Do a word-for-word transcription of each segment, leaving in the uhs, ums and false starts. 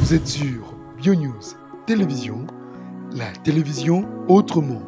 Vous êtes sur BioNews Télévision, la télévision autrement.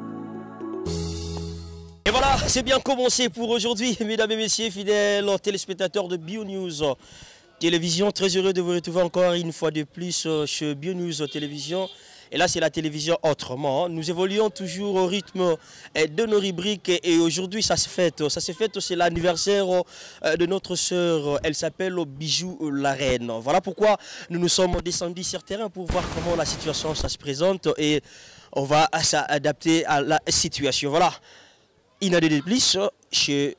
Et voilà, c'est bien commencé pour aujourd'hui, mesdames et messieurs, fidèles téléspectateurs de BioNews Télévision. Très heureux de vous retrouver encore une fois de plus chez BioNews Télévision. Et là, c'est la télévision autrement. Nous évoluons toujours au rythme de nos rubriques. Et aujourd'hui, ça se fête. Ça se fête, c'est l'anniversaire de notre sœur. Elle s'appelle Bijou la Reine. Voilà pourquoi nous nous sommes descendus sur terrain pour voir comment la situation ça se présente. Et on va s'adapter à la situation. Voilà. Il y a des plus chez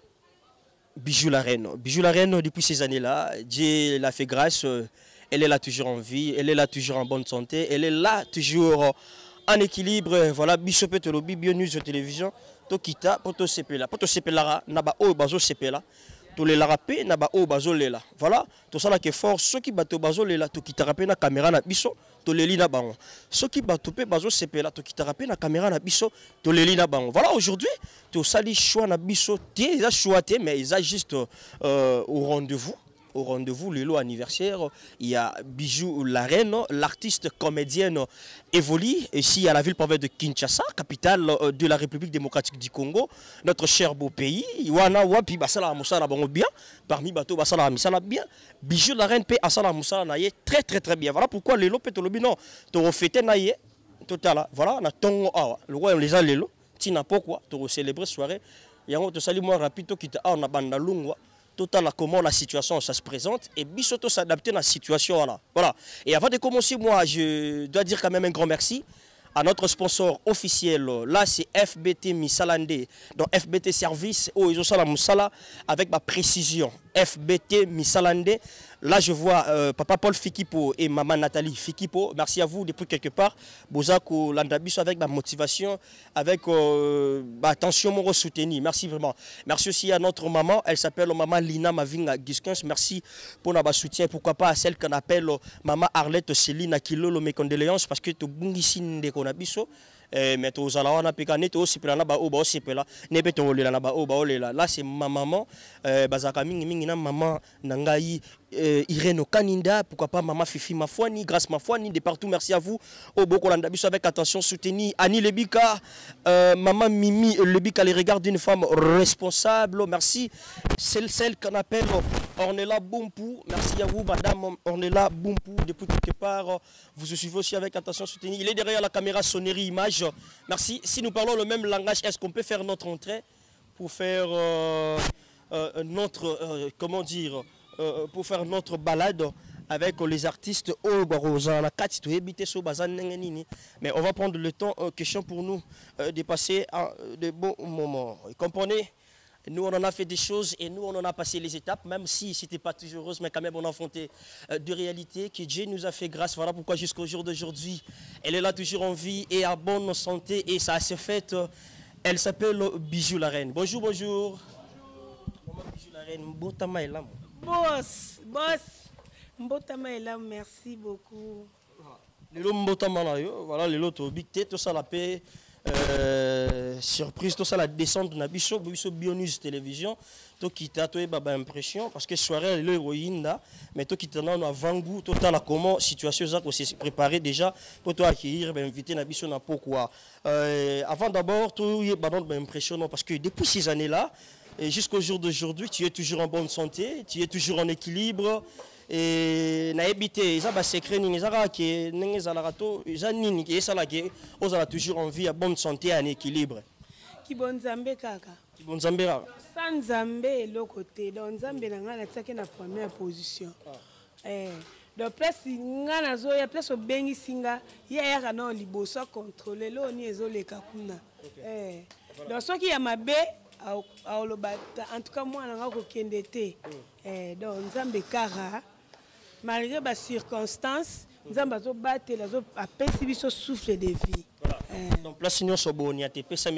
Bijou la Reine. Bijou la Reine, depuis ces années-là, Dieu l'a fait grâce. Elle est là toujours en vie, elle est là toujours en bonne santé, elle est là toujours en équilibre. Voilà, Bishop et Tolobi, BioNews Télévision, Tokita, Poto Sepela, Poto Sepela, Naba O Bazo Sepela, Tole la rapé, Naba O Bazo Lela. Voilà, tout ça là qui est fort, ceux qui battent Bazo Lela, Tokita rapé na caméra na biso, Toleli na bango. Ceux qui battent Bazo Sepela, Tokita rapé na caméra na biso, Toleli na bango. Voilà, aujourd'hui, tout ça les choix na biso, ils ont choisi, mais ils ont juste euh, au rendez-vous. Au rendez-vous, le lot anniversaire, il y a Bijou la Reine, l'artiste comédienne évolue ici à la ville province de Kinshasa, capitale de la République démocratique du Congo, notre cher beau pays. Wana wapi basala musala bango bien, parmi bateau basala misala bien. Bijou la Reine pe asala musala naye très très très bien. Voilà pourquoi le lot peut le non, to refêter naye total. Voilà, na tongo awa, le roi les a le lot, tina pourquoi to célébrer soirée. Yango to sali moi rapide to kita a na banda lungwa. Total, comment la situation ça se présente et Bissoto s'adapter à la situation là. Voilà. Et avant de commencer, moi, je dois dire quand même un grand merci à notre sponsor officiel. Là, c'est F B T Misalande. Donc F B T Service, oh, ils ont ça la Moussala avec ma précision. F B T Misalande. Là, je vois euh, papa Paul Fikipo et maman Nathalie Fikipo. Merci à vous depuis quelque part. Bozako Landabiso avec ma motivation, avec euh, ma attention, mon soutenu. Merci vraiment. Merci aussi à notre maman. Elle s'appelle maman Lina Mavinga Giskins. Merci pour notre soutien. Pourquoi pas à celle qu'on appelle maman Arlette Céline Akilolo, mes condoléances parce que tu es de Konabiso. Mais tu as la pécane, tu as la ba oba osipela, ne peut on la ba oba olela. Là c'est ma maman, bazaka mingi mingi na maman nangai Irene Kaninda, pourquoi pas maman Fifi Mafouani, grâce Mafouani de partout. Merci à vous. Au Bokolanda biso avec attention soutenu Annie Lebika, maman Mimi Lebika les regards d'une femme responsable. Merci. C'est celle qu'on appelle Ornella Bompou. Merci à vous madame Ornella Bompou depuis quelque part. Vous suivez aussi avec attention soutenu. Il est derrière la caméra sonnerie image. Merci. Si nous parlons le même langage, est-ce qu'on peut faire notre entrée pour faire euh, euh, notre, euh, comment dire, euh, pour faire notre balade avec les artistes au Barosa, la carte mais on va prendre le temps, euh, question pour nous, euh, de passer à de bons moments. Vous comprenez? Nous, on en a fait des choses et nous, on en a passé les étapes, même si ce n'était pas toujours heureuse, mais quand même, on a affronté euh, de réalités que Dieu nous a fait grâce. Voilà pourquoi jusqu'au jour d'aujourd'hui, elle est là toujours en vie et à bonne santé et ça s'est fait. Euh, elle s'appelle Bijou la Reine. Bonjour, bonjour. Bonjour. Bijou la Reine, Mbotama est là. Boss, boss. Mbotama est là, merci beaucoup. Les lots Mbotama là, voilà, les lots, big tête, tout ça, la paix. Euh, surprise, tout ça, la descente de Nabiso, BioNews Télévision, tout qui t'a toi baba impression parce que soirée l'héroïne là, mais tout qui t'a dans avant-goût, total la comment situation ça qu'on s'est préparé déjà pour toi accueillir, ben inviter Nabiso na pourquoi. Euh, avant d'abord, tout y est bah impressionnant parce que depuis ces années là et jusqu'au jour d'aujourd'hui, tu es toujours en bonne santé, tu es toujours en équilibre. Et na habité ça ba secret ni ça qui n'engez à la rato ça ni qui ça là qui on a toujours en vie à bonne santé en équilibre qui bon Zambé kaka qui bon Zambé là sans Zambé le côté donc Zambé na ngana tsaki na première position eh de place ngana zo ya place bengi singa ya ya kana liboso contrôler lo ni ezoleka kuna eh donc ce qui ya mabe en tout cas moi na ko kende te eh donc Zambé kara malgré les circonstances, nous avons battu les souffle de vie. Donc, place nous sommes bons, c'est ça.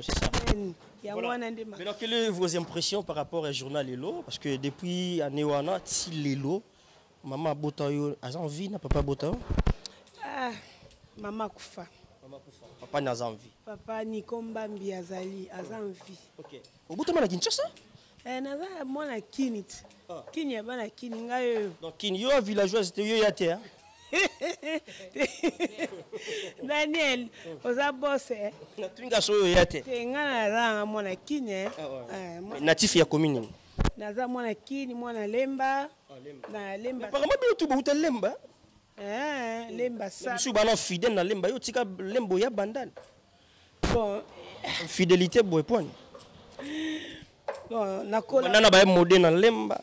Mais quelles sont vos impressions par rapport au journal Lelo? Parce que depuis Anéwana, si Lelo, maman Botayo, a envie, n'a papa Botayo? Ah, maman Koufa. Maman Koufa. Papa n'a envie. Papa Nikomba Mbiazali, a envie. Ok. Au bout de la Kinshasa? Eh, naza mwana kinit. Kini ya bana kini ngayo. Donc kini yo villageoise te yo ya te. Daniel, oza boss eh. Na twinga so yate. Tenga na ranga mwana kini eh. Natif ya commune. Naza mwana kini mwana lemba. Na lemba. Par exemple, tu bouta lemba. Eh, lemba ça. Je suis ballon fidèle na lemba yo tika lembo ya bandane. Bon, fidélité boy point. Bon, na kola. Nana ba modé na lemba.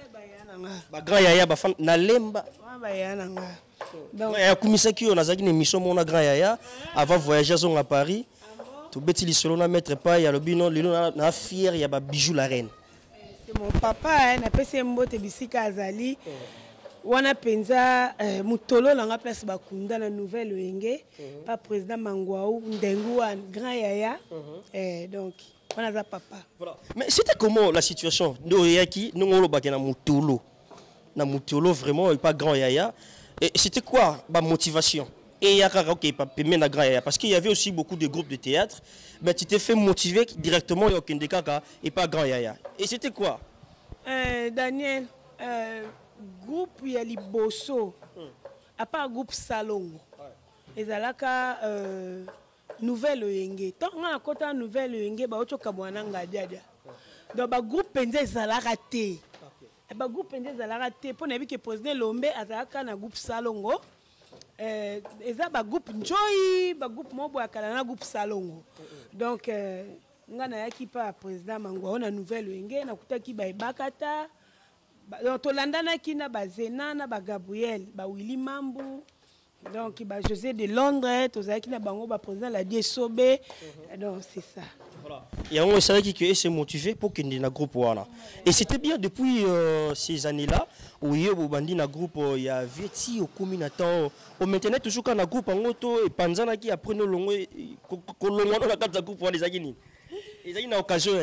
Ba grand yaya ba fan na lemba. Ba yana nga. Donc ya kumisaki yo nazaki ne mission mona grand yaya avant voyager son à Paris. To beti li solo na mettre pas ya lobino lino na fier ya ba bijou la reine. C'est mon papa na pese mbote bisika azali. Wana penza mutolo langa place bakunda na nouvelle wenge pas président Mangwaou ndengu wan grand yaya eh donc on a papa. Voilà. Mais c'était comment la situation no yaki no ngolo bakena mutolo. Na mutolo vraiment pas grand yaya et c'était quoi ba motivation? Et yaka OK pas na grand yaya parce qu'il y avait aussi beaucoup de groupes de théâtre mais tu t'es fait motiver directement au Kendekaka et pas grand yaya. Et c'était quoi? Euh Daniel euh groupe ya liboso à part groupe Salongo ezalaka euh nouvelle yenge tant na kota nouvelle yenge ba otoka bwana ngadiadia donc ba groupe penza ezalaka te ba groupe penza ezalaka te po na bi ke président Lombe azalaka na groupe Salongo euh eza ba groupe Njoyi ba groupe mobo akala na groupe Salongo donc ngana yaki pa président Mangwa na nouvelle yenge na kutaki ba ibakata. Donc, Tolandana qui na bazena na ba Gabriel, ba Willy Mambu, donc ba José de Londres, tozaki qui na bango ba président la Diesobe, donc c'est ça. Voilà. Et on savait qu'il s'est motivé pour qu'il y ait un groupe wana. Et c'était bien depuis euh, ces années-là où il y a un groupe, il y a Vieti au communautaire, on maintenait toujours un groupe en auto et Panzana qui après nous longo kolongwana na kati groupe wana ezaki nini. Ezaki na occasion.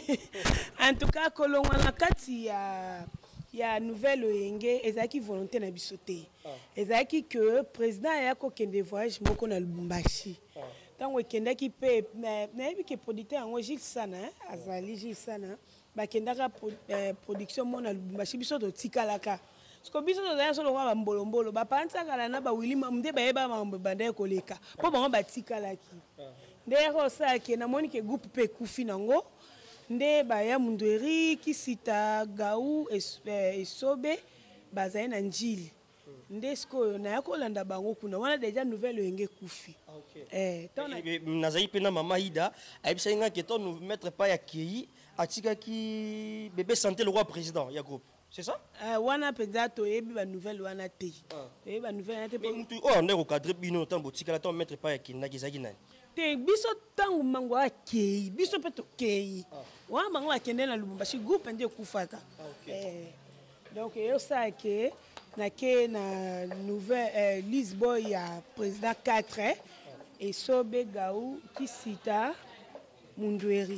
En tout cas kolongwana na kati ya il y a une nouvelle yenge ezaki volonté na bisoté ezaki que président ya ko kende voyage moko na Lubumbashi tango kenda ki pe na yebi ke producteur yango Gilles Sana azali Gilles Sana ba kendaka production mo na Lubumbashi biso to tikalaka parce que biso to za solo ba mbolombolo ba panza kala na ba Willy Mamde ba yeba mambo banda koleka po bango ba tikalaki ndeko sa ke na moni ke groupe pe kufi nango nde baya Mundweri Kisita Gaou Esobe bazai na njili nde sko na yakolanda bango kuna wana déjà nouvelle yenge kufi eh tona nazai pena mama Ida aibisa nga ke to nous mettre pas ya kei atika ki bébé santé le roi président ya groupe c'est ça euh wana penza to yebi ba nouvelle wana te yebi ba nouvelle wana te mutu oh ndeko cadre bino tambo tika la to mettre pas ya kei na kizaki nani te biso tangu mango akei biso pe to kei wa mango akende na Lubumbashi groupe nde kufaka eh donc yo sa ke na ke na nouvelle euh, Lisboy ya président quatre et Sobe Gaou Kisita Mundweri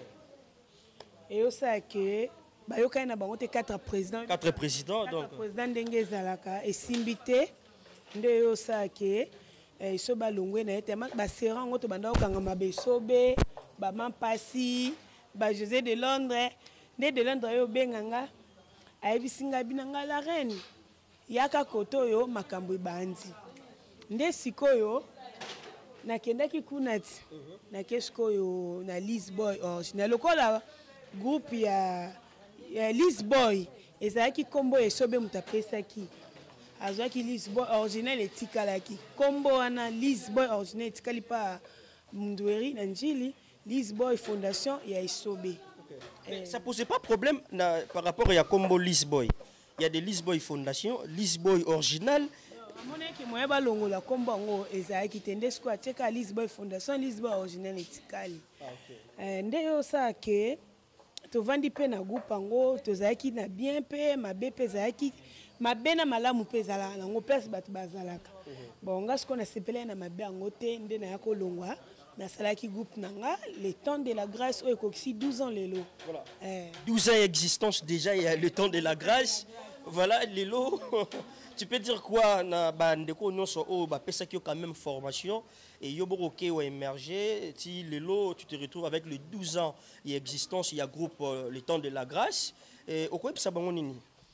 et yo sa ke ba yo kai na bango te quatre présidents quatre présidents donc président ndenge zalaka et simbité nde yo sa ke eh so ba longwe na etema ba serango to banda okanga mabe sobe ba mampasi ba José de Londres ne de Londres yo benganga ayibisinga binanga la reine yaka koto yo makambo ibandi nde sikoyo nakendaki kunati na kesko yo na Lisboy original lokola groupe ya ya Lisboy ezaki kombo esobe mutapesaki azwaki Lisboy original etikalaki kombo wana Lisboy original etikali pa Mundweri na njili Lisboy fondation ya Esobe. Okay. Ça posait pas problème na, par rapport à kombo Lisboy. Il y a des Lisboy fondation, Lisboy original. Moneki moyeba longola kombo ngo ezaki tende sko ateka Lisboy fondation Lisboy original etikali. Okay. Euh ndeyo sa ke tovandi pe na groupe ngo tozaki na bien pe mabe pe zaki mabe na malamu pe zala ngo place bat bazalaka. Bon ngasko na sepele na mabe ngo te nde na yako longwa na salaki groupe nanga le temps de la grâce au ekoksi douze ans lelo. Voilà. Eh. douze ans d'existence déjà, il y a le temps de la grâce. Voilà lelo. Tu peux dire quoi na bandeko nyonso o ba pesa ki quand même formation et yoboro ke o émerger ti lelo tu te retrouves avec les douze ans d'existence, il y a groupe euh, le temps de la grâce et au quoi ça bango nini.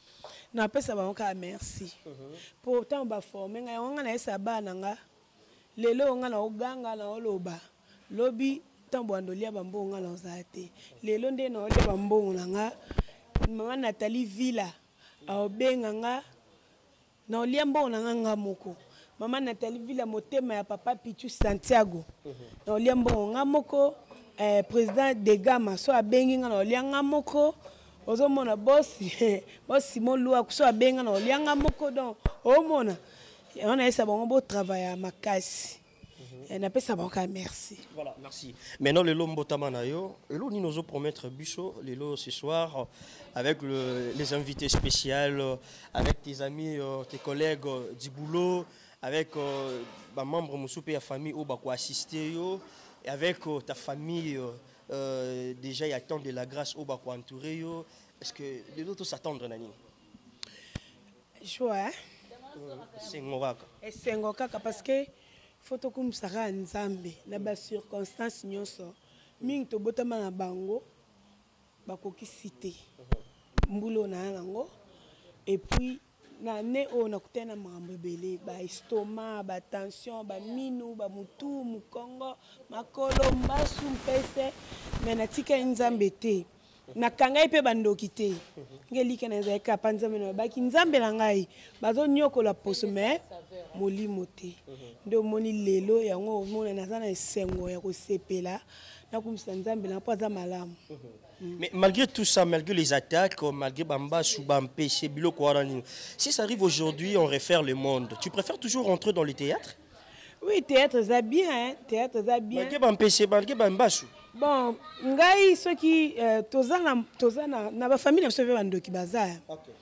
na pesa bango ka merci pourtant ba former nga nga na esa bana nga lelo nga na oganga na oloba lobi tambo andolia bambongo nga na ozate lelo nde na ole bambongo na nga mama Nathalie Villa aobenga nga na olia mbongo na nga nga moko mama Nathalie Villa motema ya papa Pichu Santiago na olia mbongo nga moko eh, président de Gama so abengi nga na olia nga moko ozomona bosi bosi molua so abenga na olia nga moko donc omona on a essa bon beau travail à makasi on appelle ça bon merci. Voilà, merci. Maintenant le lombo tamanayo, et l'on nous a promettre Bucho Lelo ce soir avec le, les invités spéciaux, avec tes amis, euh, tes collègues euh, du boulot, avec euh, bah, membres de la famille où bah quoi assister yo, et avec euh, ta famille euh, euh, déjà il attend de la grâce où bah quoi entourer yo. Est-ce que les autres s'attendent nani? Joie. C'est ngokaka. Et c'est ngokaka parce que faut que nous sara nzambe na ba circonstances nyonso mingi to botama na bango bakoki cité mbulo na nango et puis na ne o na kutena mambo belé ba estomac ba tension ba minu ba mutu mukongo makolo mbasu mpese mais na tika nzambe te na kangai pe bandoki te ngelike na zaika panzambe na baki nzambe na ngai bazo nyokola poso mais molimo te ndo moni lelo yango mona nazana esengo ya kosepela na kumisa nzambe na paza malamu. Mais malgré tout ça, malgré les attaques, malgré Bamba, Souba, Mpéché, Biloko, Arani, si ça arrive aujourd'hui, on refaire le monde, tu préfères toujours rentrer dans le théâtre? Oui, théâtre, ça bien, hein? Théâtre, ça bien. Malgré Mpéché, malgré Bamba, bon, ngai ceux qui tozana tozana na ba famille na sauver bando ki bazaya. OK.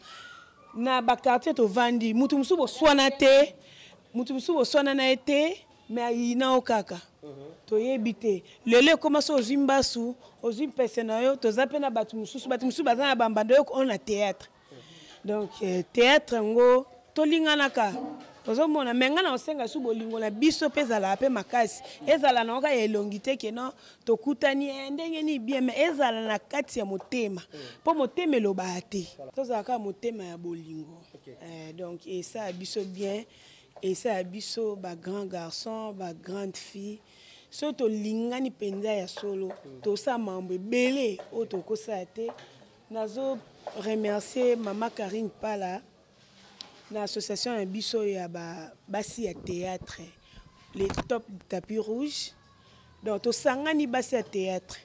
Na ba quartier to vandi, mutu musubo swana te, mutu musubo swana na été, mais ina okaka. To yebite. Lele commence aux imbasu, aux impesenayo, to zapena batu mususu, batu mususu bazana bambando on a théâtre. Donc théâtre ngo to linganaka. Ozomona menga na osenga su bolingo na biso pezala pe makasi ezala na oka elongite ke no tokutani ndenge ni bien mais ezala na kati ya motema po motema lo baate tozala ka motema ya bolingo. euh, donc et ça biso bien et ça biso ba grand garçon ba grande fille so to lingani penza ya solo to sa mambo belé o to kosate nazo remercier mama Karine Pala l'association un biso ya ba basi ya théâtre les top tapis rouge donc to sangani basi ya théâtre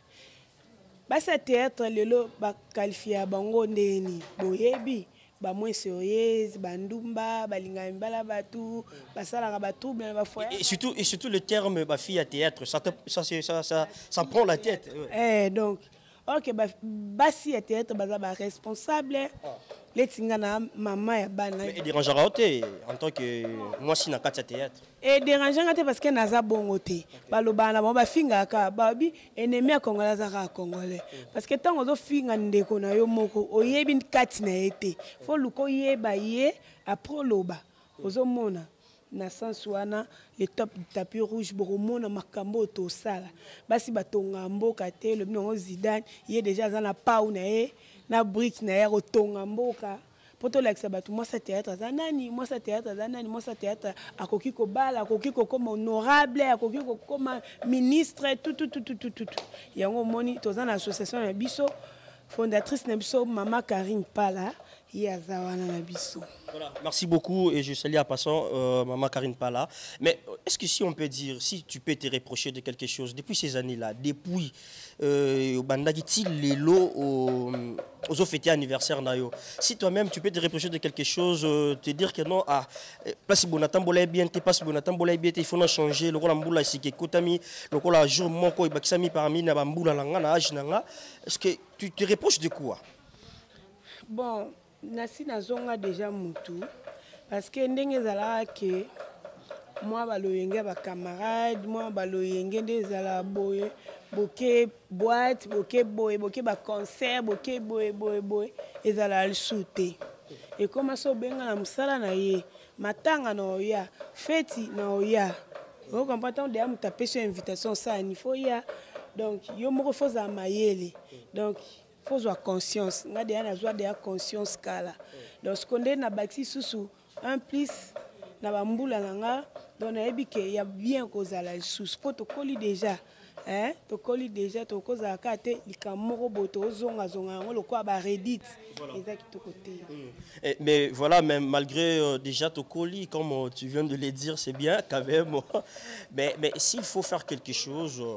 basi ya théâtre lelo ba qualifier bango ndeni boyebi ba moins sérieuse bandumba balinga mbala batu basala ba trouble ba foyer et surtout et surtout le terme ba fille à théâtre ça te, ça ça ça ça prend la tête. Ouais. Eh donc OK ba basi ya théâtre baza ba responsable. Les tingana maman ya bana. Mais dérangera te en tant que moi si na kati théâtre. Et dérangera te parce que naza bongo te. Baloba na ba finga ka babi ennemi ya congolais za congolais. Parce que tant ozo finga ndeko na yo moko oyebi kati na été. Faut luko yeba ye après loba. Ozo mona na sens wana les top tapis rouge boromona makambo to sala. Basi batonga mboka te le bino Zidane, il est déjà dans la pau na ye. Na brique na ya rotonga mboka poto lakisa batu moi ça théâtre za nani moi ça théâtre za nani moi ça théâtre akoki ko bala akoki ko comme honorable akoki ko comme ministre tout tout tout tout tout tout yango moni toza na association ya biso fondatrice na biso mama Karine Pala ya zawana na biso. Voilà, merci beaucoup et je salue à passant euh, maman Karine Pala. Mais est-ce que si on peut dire, si tu peux te reprocher de quelque chose depuis ces années-là, depuis euh, bandagiti les lots aux aux fêtés anniversaire nayo, si toi-même tu peux te reprocher de quelque chose, euh, te dire que non, ah, pas si bon attend bien, t'es pas si bon attend bien, il faut non changer, le rôle amboula ici qui kotami, le rôle à jour mon ko ibakisami parmi na bamboula langa na âge nanga, est-ce que tu te reproches de quoi? Bon, nasi nazonga déjà mutu parce que ndenge zala ke moi baloyenge ba camarade moi baloyenge ndezala boye boke boîte boke boye boke ba concert boke boye boye boye ezala le souté et comment so benga na musala na ye matanga na oya feti na oya o comprend de amutapesha invitation ça il faut ya donc yo moko foza mayele donc faut avoir conscience. On a déjà conscience kala. Donc ce qu'on est na bâti sous un plus na bamboula nanga donc na ebi que y a bien cause à la sous protocole déjà. Hein, to koli déjà to cause à kate likamoko boto zonga zonga ngo lokwa ba Reddit exact to côté. Mais voilà, même malgré euh, déjà to koli comme euh, tu viens de le dire, c'est bien quand même. mais mais s'il faut faire quelque chose euh,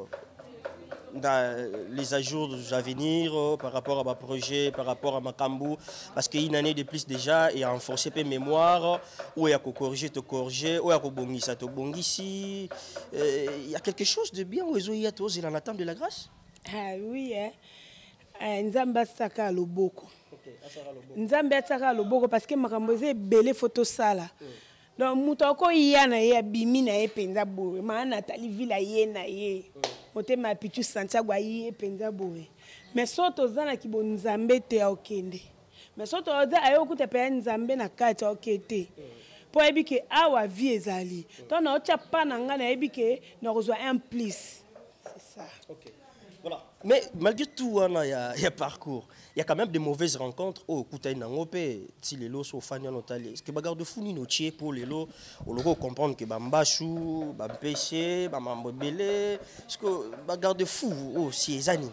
dans les ajours à venir euh, par rapport à ma projet, par rapport à ma Kambou, parce qu'une année de plus déjà, il y a renforcé mes mémoires, où il y a corriger, te corriger, où il y a bongisa, te bongisi. Il y a quelque chose de bien où il y a tous, il en attend de la grâce. Ah oui, hein. Nzamba saka loboko. Nzamba saka loboko parce que ma kamboze belle photo sala. Donc mutoko yana ya bimi na ye penza bowe ma Nathalie Villa ye na ye mote ma pichu Santiago ye penza bowe mais soto zana ki bon Nzambe te okende mais soto oza ayo kuta pe Nzambe na kati okete po ebike awa vie ezali to na ocha pa na nga na ebike na kozwa un plus c'est ça. OK. Voilà. Mais malgré tout, il y, a, y a parcours. Il y a quand même des mauvaises rencontres. Oh, écoute, il y a si les lots sont fans de Notali. Est-ce que bagarre de fou ni notier pour les lots? On le comprendre que bambachou, bampêché, bambambelé. Est-ce que bagarre de fou oh si les années.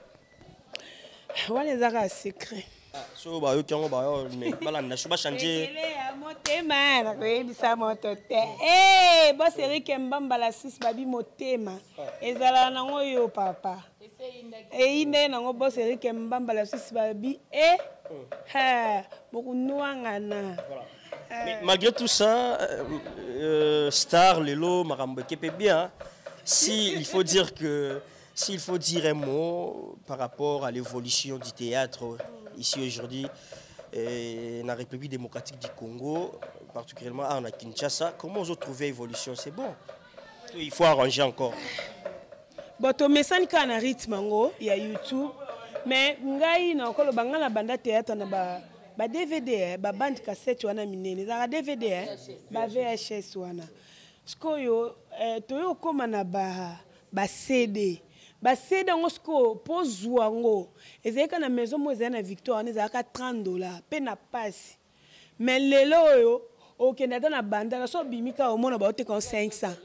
Ouais les arts secrets. So ba yo kyango ba yo mais bala na shuba changer. Ele ya motema na koyebisa moto te. Eh, boss Eric Mbamba la six babi motema. Ezala nango yo papa. Et ine nango boss Eric Mbamba la six babi eh ha bokunuangana. Mais malgré tout ça, euh, Star Lelo Marambo Kepe bien. Si il faut dire que s'il faut dire un mot par rapport à l'évolution du théâtre ici aujourd'hui, dans la République démocratique du Congo, particulièrement à Kinshasa, comment vous trouvez l'évolution? C'est bon. Il faut arranger encore. Bon, tu me sens qu'il y a un rythme, il y a YouTube, mais il y a un théâtre, ba D V D, ba bande cassette, tu as minene, ba D V D, ba V H S, wana. Sko yo, to yo koma na ba ba C D. Ba C D ngo sko pozwa ngo. Ezeka na maison mo ezana Victoire, on ezaka trente dollars, pe na passe. Mais lelo yo, o kenada na banda na so bimika o mona ba ote kon cinq cents.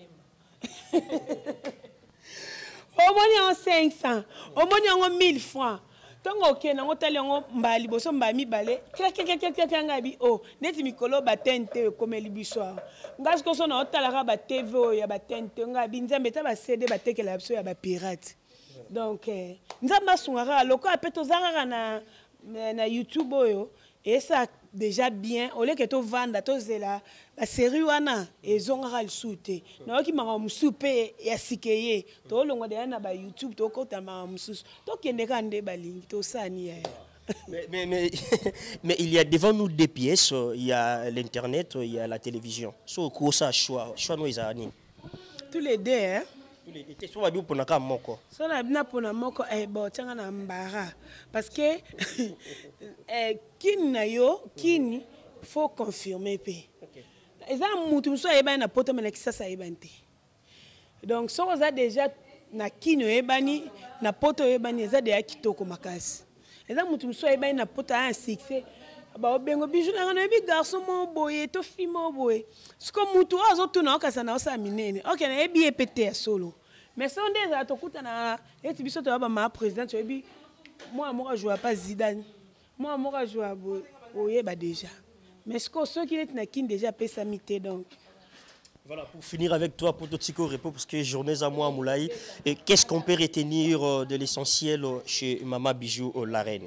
O moni en cinq cents, o moni en mille francs. Tongo ok na ngotali ngo mbali boso mbami balé kla kla kla kla kla ngabi oh neti mikolo ba tente komeli biso ngazi ko so na otala ba T V ya ba tente ngabi nzambe ta ba C D ba tekela biso ya ba pirate donc nzamba sungara loko apeto zanga na na YouTube oyo et ça déjà bien au lieu que to vanda to zela la série wana ezongara le soute na ki manga musupe ya sikeye to longo de na ba YouTube to kota manga mususu to kende kande balingi to sani ya mais, mais, mais, mais il y a devant nous des pièces, il y a l'internet, il y a la télévision. So quoi ça choix choix nous izani tous les deux hein tous les deux so wabi pona ka moko so na bina pona moko eh bo tanga na mbara parce que eh kini na yo kini faut confirmer pe eza mutu so eba na poto na kisasa ebante donc so za déjà na kino ebani na poto ebani eza de kitoko makasi eza mutu so eba na poto a succès ba obengo bijou na na bi garçon mo boye to fi mo boye siko mutu azo tuna okasa na osa minene okay na ebi epete solo mais so ndeza to kuta na eti biso to ba ma président to ebi moi moi joue pas Zidane moi moi joue boye ba déjà mais siko ceux qui est na kin déjà pesa mité donc voilà pour finir avec toi pour Totiko Repo parce que journée à moi Moulaï et qu'est-ce qu'on peut retenir de l'essentiel chez Maman Bijou la reine?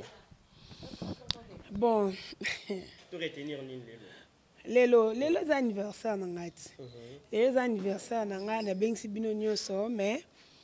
Bon, tu retenir ni lelo lelo les anniversaires nangati les anniversaires nanga na bengsi bino nyoso mais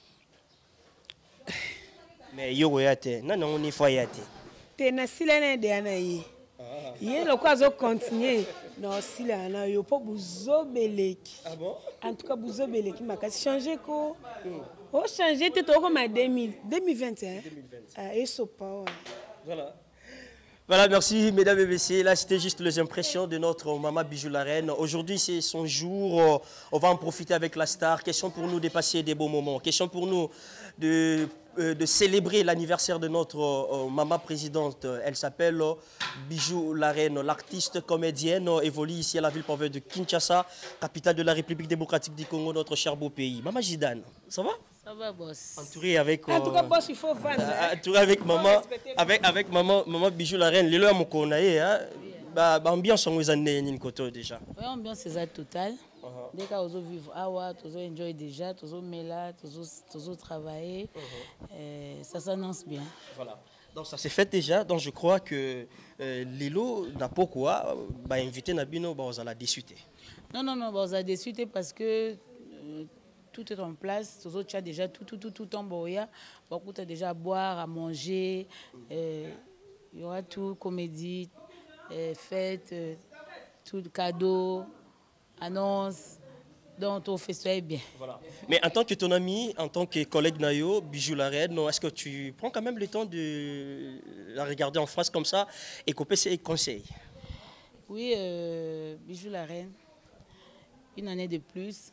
mais yo yate na non ni fois yate te na silene de ana yi ye lo kwa zo continuer non silana yo po buzobeleki ah bon en tout cas buzobeleki makasi changer ko o changer te to comme deux mille vingt et un ah et so pas voilà. Voilà, merci mesdames et messieurs. Là, c'était juste les impressions de notre Maman Bijou la reine. Aujourd'hui, c'est son jour. On va en profiter avec la star. Question pour nous de passer des beaux moments. Question pour nous de euh, de célébrer l'anniversaire de notre euh, maman présidente. Elle s'appelle euh, Bijou la Reine. L'artiste comédienne euh, évolue ici à la ville pauvre de Kinshasa, capitale de la République démocratique du Congo, notre cher beau pays. Maman Zidane, ça va? Ça va, boss. Entouré avec... Euh, En tout cas, boss, il faut vendre. euh, entouré avec maman, avec, avec maman, maman Bijou la Reine. Les lois m'ont connu, hein? Bah, ambiance on vous en est une côté déjà. Oui, ambiance c'est ça total. Dès qu'on veut vivre awa, tous enjoy déjà, tous mêler, tous travailler, ça s'annonce bien. Voilà. Donc ça s'est fait déjà. Donc je crois que euh, Lilo n'a pas quoi bah, inviter Nabino bah, à la discuter. Non non non, bah, on a discuté parce que euh, tout est en place. Tous autres déjà tout tout tout tout en boya. Beaucoup as déjà à boire, à manger. Euh, il y aura tout comédie. Euh, fête, euh, tout cadeau, annonce, donc on fait ça bien. Voilà. Mais en tant que ton ami, en tant que collègue Nayo, Bijou la Reine, est-ce que tu prends quand même le temps de la regarder en face comme ça et couper ses conseils? Oui, euh, Bijou la Reine, une année de plus,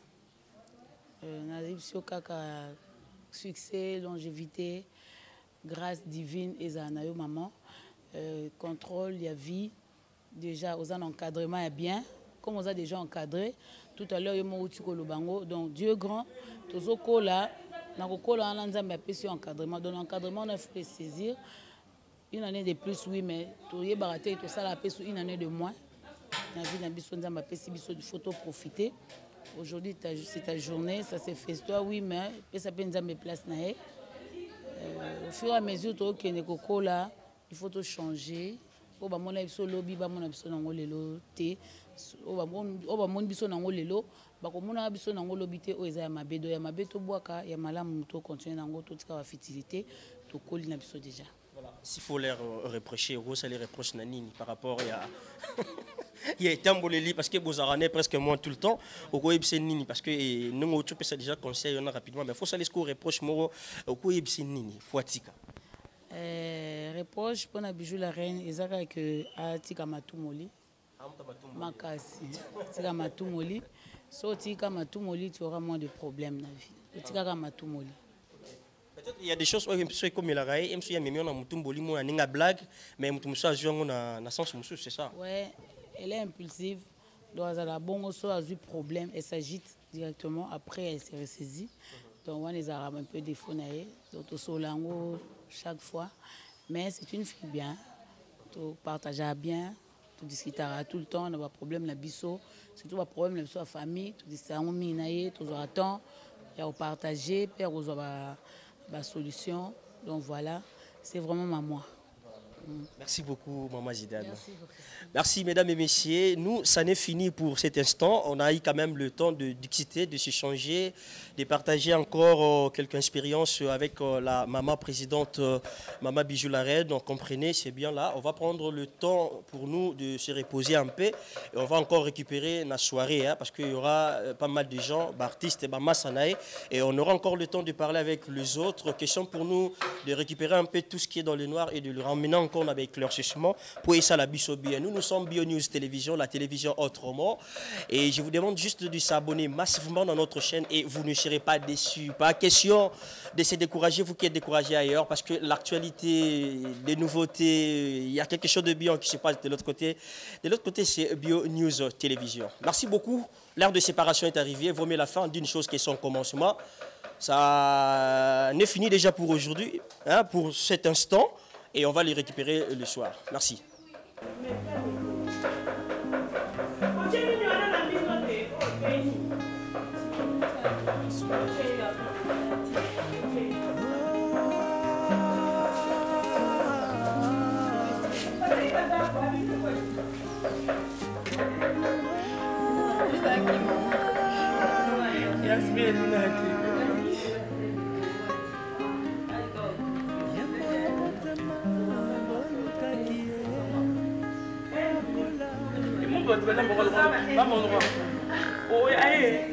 euh, succès, longévité, grâce divine et Nayo maman, euh, contrôle, il y a vie. Déjà, aux encadrement est bien, comme on a déjà encadré. Tout à l'heure, il y a eu bango. Donc, Dieu grand, tous les gens là, on a encadrement. Donc, l'encadrement, on a fait saisir. Une année de plus, oui, mais tout y est baraté, tout ça, une année de moins. On a vu il faut profiter. Aujourd'hui, c'est ta journée, ça s'est fait toi, oui, mais ça peut nous place. Au fur et à mesure, que les là, il faut tout changer. O ba mona biso lobby ba mona biso nango lelo te o ba o ba mona biso nango lelo ba ko mona biso nango lobby te o eza ya mabedo ya mabeto bwaka ya malamu to continuer nango to tika wa fitilité to koli na biso déjà. Voilà, s'il faut leur reprocher, gros ça les reproche nanini par rapport à il y a tamboleli parce que vous arranez presque moins tout le temps au quoi c'est nini parce que nous on peut ça déjà conseil on a rapidement mais faut ça les reproche moi au quoi c'est nini foatika. Euh, reproche pour la Bijou la Reine, ils ont que à Tika Matumoli, Makasi, Tika Matumoli, so Tika Matumoli, tu auras moins de problèmes dans la vie. Tika Matumoli. Peut-être il y a des choses comme il a raillé, même si il y a même un Mutumboli, moi une blague, mais Mutumsa joue na na sens monsieur, c'est ça. Ouais, elle est impulsive, donc elle a bon aussi a eu problème, elle s'agite directement, après elle s'est ressaisie. Donc on les a un peu défonaillés, donc au solango chaque fois, mais c'est une fille bien, tu partages bien, tu discutes tout le temps, on a pas problème la biso, c'est tout pas problème la biso la famille, tu dis ça on minaye, tu as temps, il y a partager, puis on a la solution, donc voilà, c'est vraiment maman. Merci beaucoup, Maman Zidane. Merci, Merci, mesdames et messieurs. Nous, ça n'est fini pour cet instant. On a eu quand même le temps de discuter, de s'échanger, de partager encore euh, quelques expériences avec euh, la maman présidente, euh, Maman Bijou la Reine. Donc, comprenez, c'est bien là. On va prendre le temps pour nous de se reposer un peu. Et on va encore récupérer la soirée, hein, parce qu'il y aura euh, pas mal de gens, artistes et Maman Sanae. Et on aura encore le temps de parler avec les autres. Question pour nous de récupérer un peu tout ce qui est dans le noir et de le ramener encore avec l'éclaircissement pour ça la Bisobie. Nous, nous sommes Bio News Télévision, la télévision autrement. Et je vous demande juste de s'abonner massivement dans notre chaîne et vous ne serez pas déçus. Pas question de se décourager, vous qui êtes découragés ailleurs, parce que l'actualité, les nouveautés, il y a quelque chose de bien qui se passe de l'autre côté. De l'autre côté, c'est Bio News Télévision. Merci beaucoup. L'heure de séparation est arrivée. Vaut mieux la fin d'une chose qui est son commencement. Ça n'est fini déjà pour aujourd'hui, hein, pour cet instant. Et on va les récupérer le soir. Merci. Vamos, oh, ahí.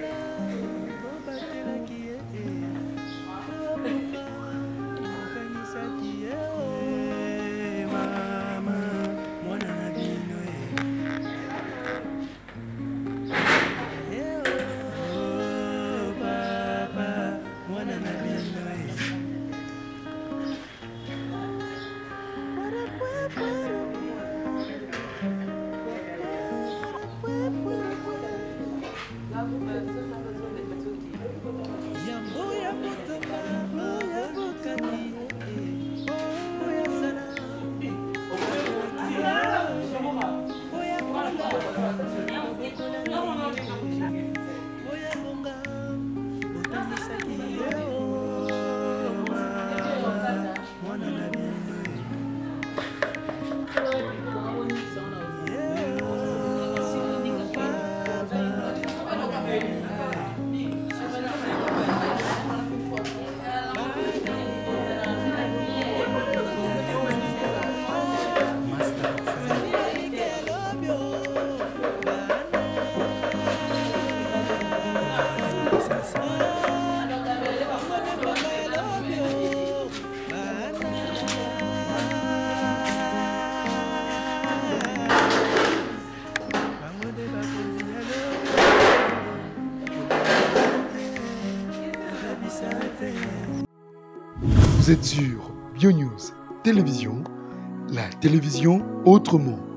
Vous êtes sur BioNews Télévision, la télévision autrement.